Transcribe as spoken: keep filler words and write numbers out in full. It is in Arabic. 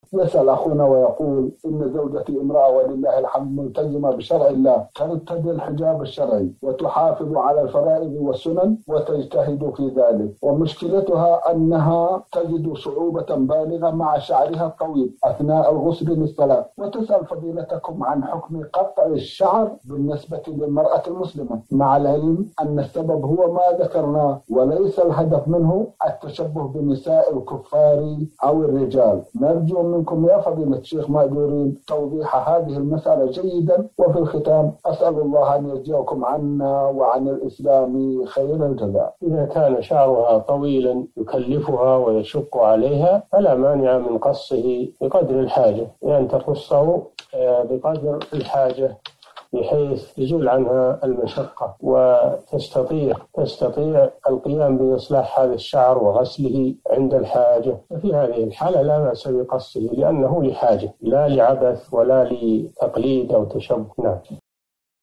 يسأل أخونا ويقول إن زوجتي امرأة ولله الحمد ملتزمة بشرع الله، ترتدي الحجاب الشرعي وتحافظ على الفرائض والسنن وتجتهد في ذلك، ومشكلتها أنها تجد صعوبة بالغة مع شعرها الطويل أثناء الغسل للصلاة، وتسأل فضيلتكم عن حكم قطع الشعر بالنسبة للمرأة المسلمة، مع العلم أن السبب هو ما ذكرناه وليس الهدف منه التشبه بنساء الكفار أو الرجال. نرجو منكم يا فضيلة الشيخ مأجورين توضيح هذه المسألة جيدا، وفي الختام أسأل الله أن يجزيكم عنا وعن الإسلام خير الجزاء. إذا كان شعرها طويلا يكلفها ويشق عليها فلا مانع من قصه بقدر الحاجة، يعني تقصه بقدر الحاجة بحيث يزول عنها المشقة وتستطيع تستطيع القيام بإصلاح هذا الشعر وغسله عند الحاجة. ففي هذه الحالة لا بأس بقصه لأنه لحاجة لا لعبث ولا لتقليد أو تشبه. نعم.